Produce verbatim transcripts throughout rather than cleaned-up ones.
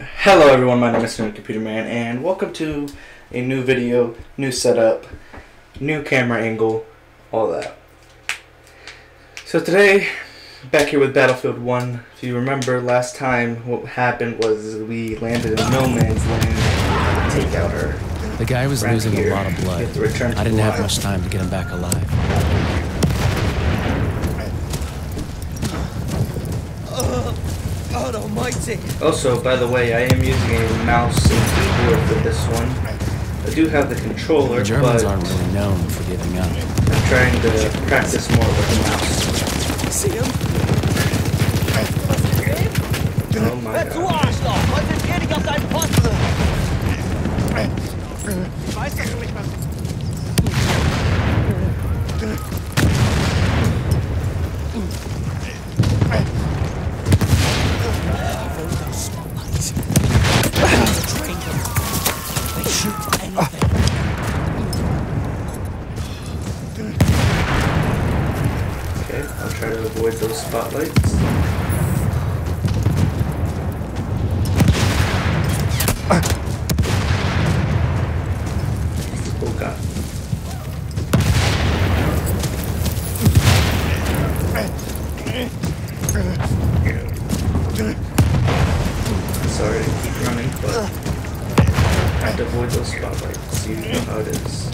Hello everyone, my name is Snowy Computer Man, and welcome to a new video, new setup, new camera angle, all that. So today, back here with Battlefield one. If you remember last time, what happened was we landed in no man's land. Take out our The guy was losing here. a lot of blood. To return to I didn't have life. much time to get him back alive. God almighty! Also, by the way, I am using a mouse and keyboard for this one. I do have the controller, The Germans but aren't really known for giving up. I'm trying to practice more with the mouse. See him? Oh my Wer zu god. Arschloch! Konzentrier dich auf deinen Posten! Ich weiß, dass du mich was... They shoot anything. Okay, I'll try to avoid those spotlights. Oh god. Sorry to keep running, but I have to avoid those spotlights. You know how it is.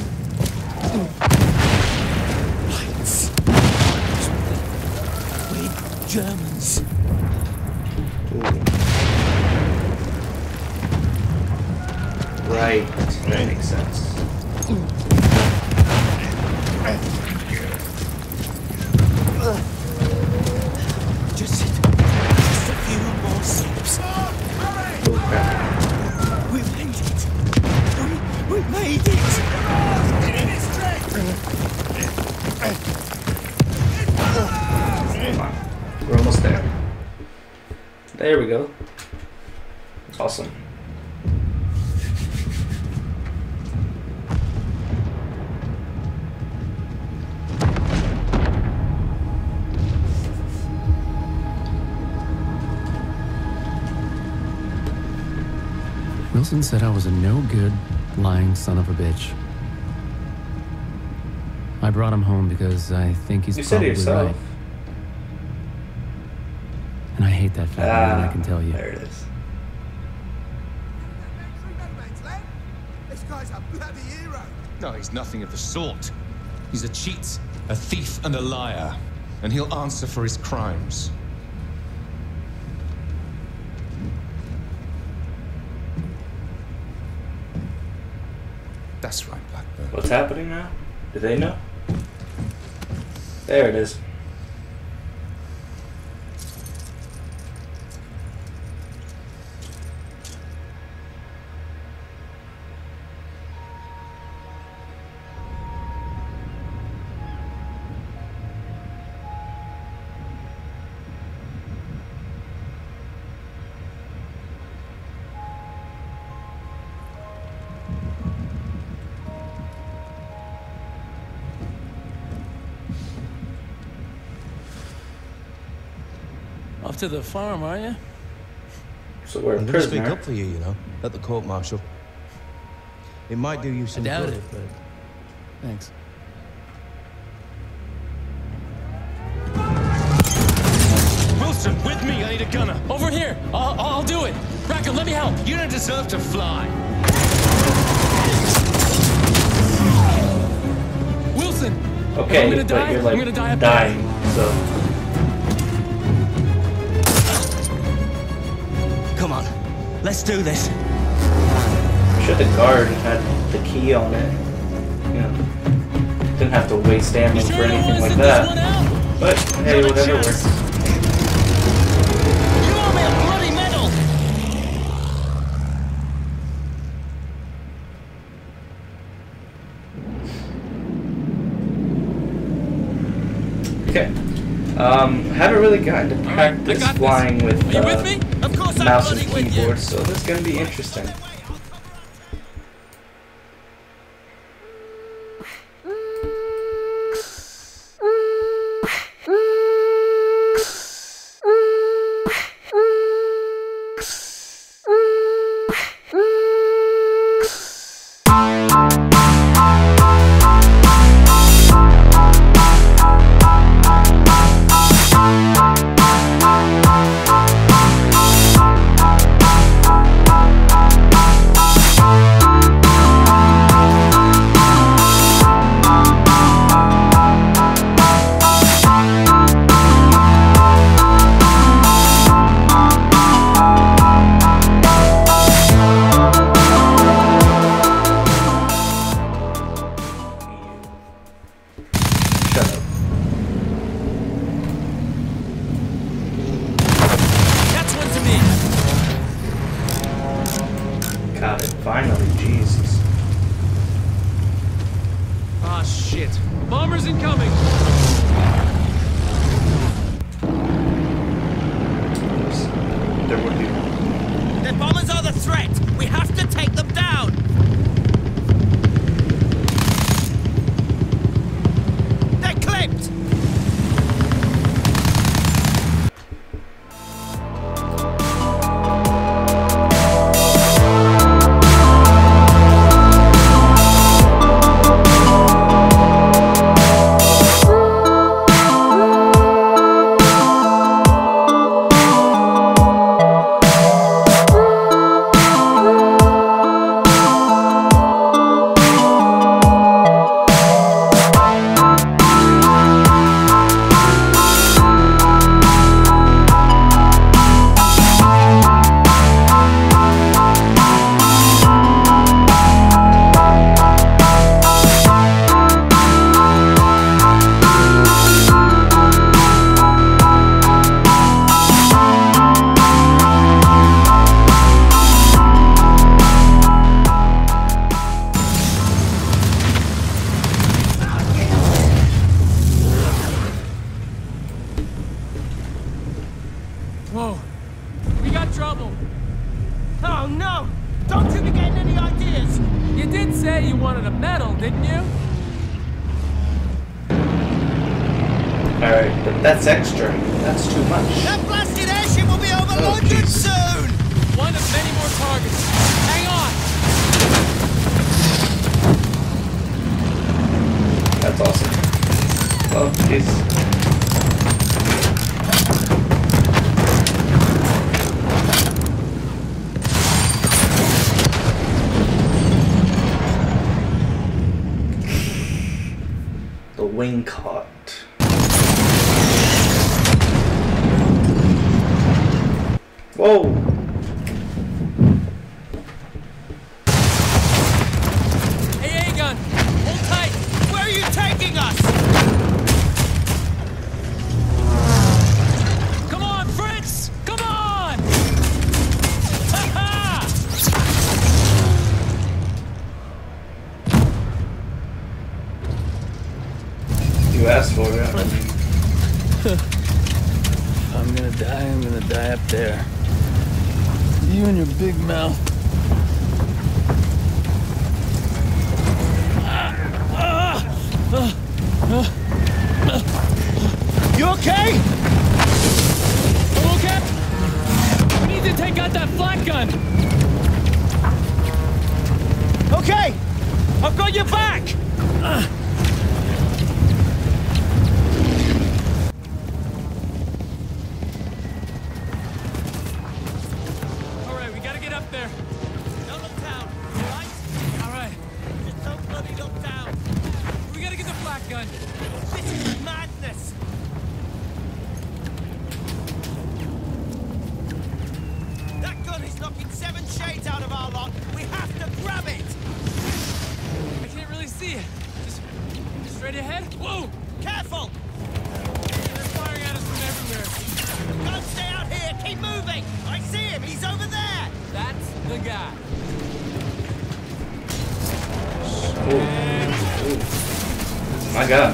We Germans. Ooh. Right, that makes sense. Just, just a few more steps. Oh crap. We made it. We, we made it. Come on. We're almost there. There we go. Awesome. Wilson said I was a no-good, lying son of a bitch. I brought him home because I think he's You said probably it yourself. right. And I hate that fat man, I can tell you. There it is. This guy's a bloody hero. No, he's nothing of the sort. He's a cheat, a thief, and a liar. And he'll answer for his crimes. That's right, Blackburn. What's happening now? Do they know? There it is. Off to the farm, are you? So we're I'm in gonna prison. speak up for you, you know, at the court martial. It might do you I some doubt good. it, but thanks. Wilson, with me! I need a gunner! Over here! I'll, I'll do it! Rackham, let me help! You don't deserve to fly! Wilson! Okay, I'm gonna but die, you're like I'm gonna die up dying, so Come on, let's do this. I'm sure the guard had the key on it. You know, didn't have to waste ammo for anything like that. But hey, whatever works. You owe me a bloody medal! Okay. Um, haven't really gotten to practice got this. flying with, Are you uh, with me? Of course I'm mouse and bloody with you. keyboard, so this is gonna be interesting. Finally, Jesus. Ah, shit. Bombers incoming! There would be one. The bombers are the threat! We have to take them down! They're clipped! Whoa. We got trouble. Oh no! Don't you be getting any ideas! You did say you wanted a medal, didn't you? Alright, but that's extra. That's too much. That blasted airship will be over Oh, London Jesus. soon! One of many more targets. Hang on! That's awesome. Oh, jeez. The wing caught. Whoa! Hey, A-gun! Hold tight! Where are you taking us? Come on, Fritz! Come on! Ha-ha! You asked for it. I'm gonna die, I'm gonna die up there. You and your big mouth. You okay? I'm okay? We need to take out that flak gun! Okay! I've got your back! Alright, we gotta get up there. Don't look down, alright? Alright, Just don't bloody look down. we gotta get the flak gun. This is madness! That gun is knocking seven shades out of our lot. We have to grab it! I can't really see it. Just straight ahead. Whoa! Careful! They're firing at us from everywhere. Don't stay out here! Keep moving! I see him! He's over there! That's the guy. Ooh. Ooh. My God.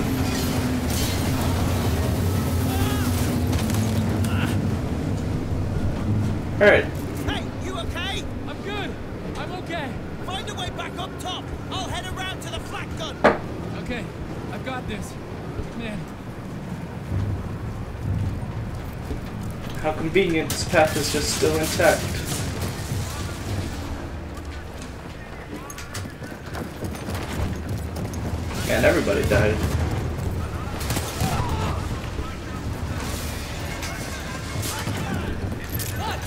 Alright. Hey, you okay? I'm good. I'm okay. Find a way back up top. I'll head around to the flak gun. Okay, I've got this. Man, How convenient this path is just still intact. Man, everybody died. what?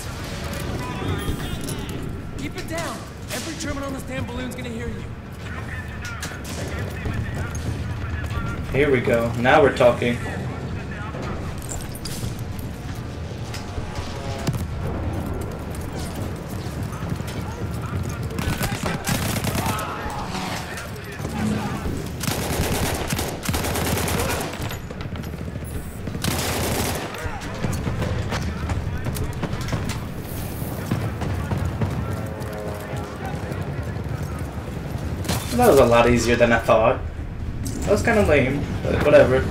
Keep it down. Every German on this damn balloon's gonna hear you. Here we go. Now we're talking. that was a lot easier than I thought. That was kind of lame, but whatever.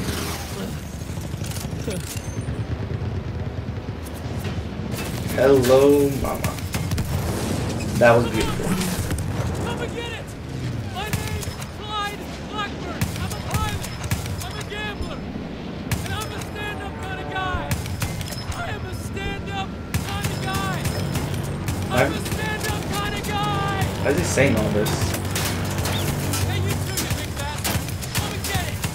Hello, mama. That was beautiful. Come and get it! My name's Clyde Blackburn. I'm a pilot. I'm a gambler. And I'm a stand-up kind of guy. I am a stand-up kind of guy. I'm a stand-up kind of guy. Why is he saying all this? Hey, you too, you big bastard. Come and get it.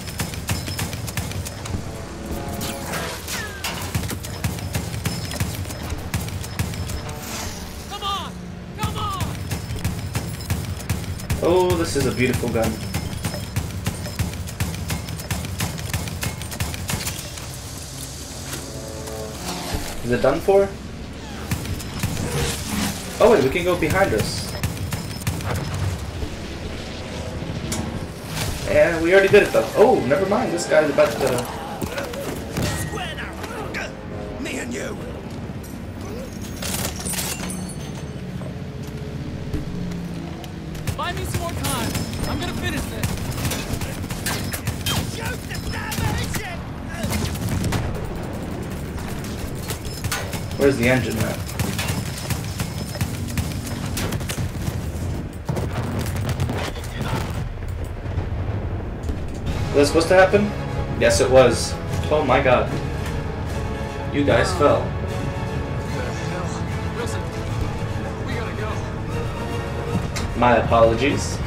Come on! Come on! Oh, this is a beautiful gun. Is it done for? Oh wait, we can go behind us. Yeah, we already did it though. Oh, never mind. This guy's about to. Square now. Me and you. Buy me some more time. I'm gonna finish this. Shoot the damage! Where's the engine at? Was that supposed to happen? Yes, it was. Oh my god. You guys fell. Wilson, we gotta go. My apologies.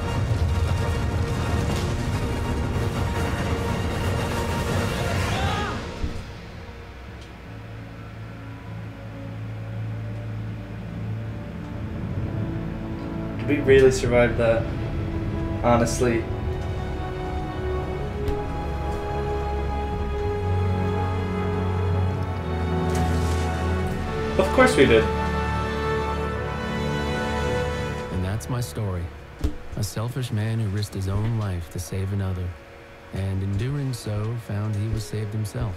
Did we really survive that? Honestly. Of course we did. And that's my story. A selfish man who risked his own life to save another, and in doing so, found he was saved himself.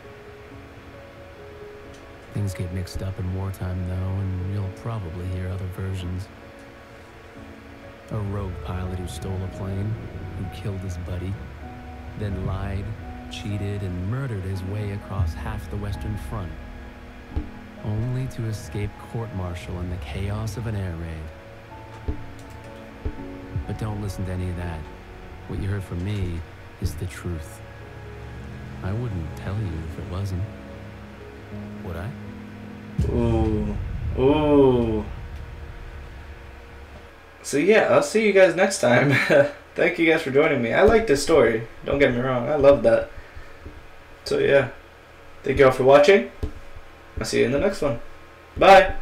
Things get mixed up in wartime, though, and you'll probably hear other versions. A rogue pilot who stole a plane, who killed his buddy, then lied, cheated, and murdered his way across half the Western Front, only to escape court-martial in the chaos of an air raid. But don't listen to any of that. What you heard from me is the truth. I wouldn't tell you if it wasn't. Would I? Ooh. Ooh. So yeah, I'll see you guys next time. Thank you guys for joining me. I like this story. Don't get me wrong. I love that. So yeah. Thank you all for watching. I'll see you in the next one. Bye.